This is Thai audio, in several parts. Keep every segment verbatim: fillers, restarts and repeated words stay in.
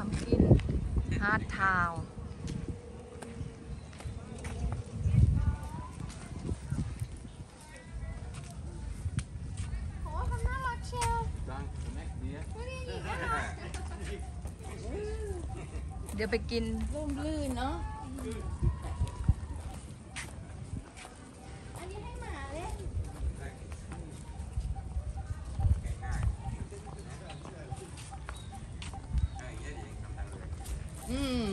พัมกินฮาร์ดทาวน์เดี๋ยวไปกินร่มรื่นเนาะอันนี้ให้หมาเล่นอืม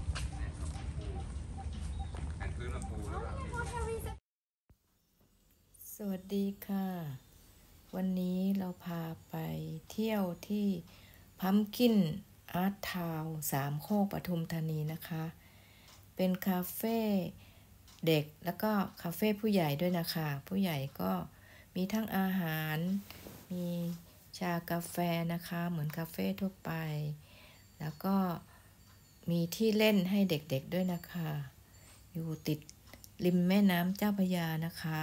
สวัสดีค่ะวันนี้เราพาไปเที่ยวที่พัมกินอาร์ตทาวน์สามโคกปทุมธานีนะคะเป็นคาเฟ่เด็กแล้วก็คาเฟ่ผู้ใหญ่ด้วยนะคะผู้ใหญ่ก็มีทั้งอาหารมีชากาแฟนะคะเหมือนคาเฟ่ทั่วไปแล้วก็มีที่เล่นให้เด็กๆด้วยนะคะอยู่ติดริมแม่น้ำเจ้าพระยานะคะ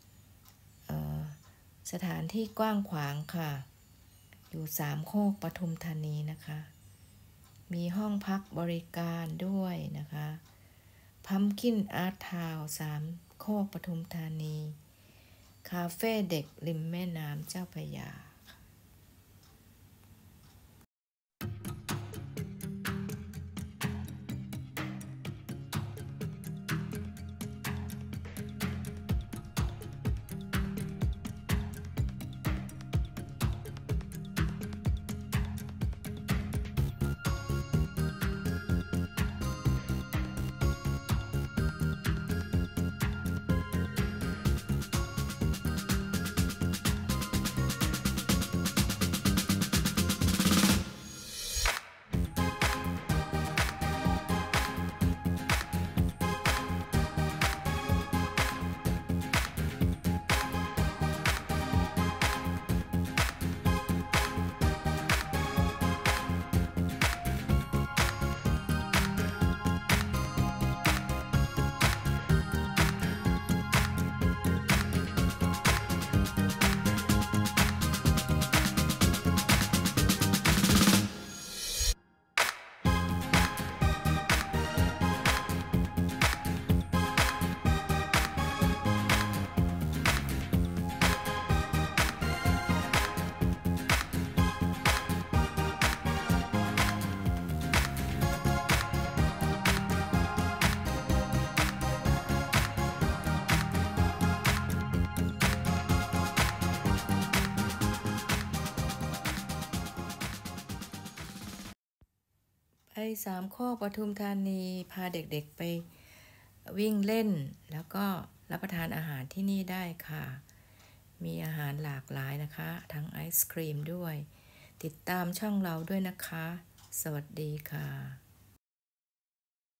สถานที่กว้างขวางค่ะอยู่สามโคกปทุมธานีนะคะมีห้องพักบริการด้วยนะคะพัมกินอาร์ตทาวน์สามโคกปทุมธานีคาเฟ่เด็กริมแม่น้ำเจ้าพระยาไปสามโคกปทุมธานีพาเด็กๆไปวิ่งเล่นแล้วก็รับประทานอาหารที่นี่ได้ค่ะมีอาหารหลากหลายนะคะทั้งไอศครีมด้วยติดตามช่องเราด้วยนะคะสวัสดีค่ะ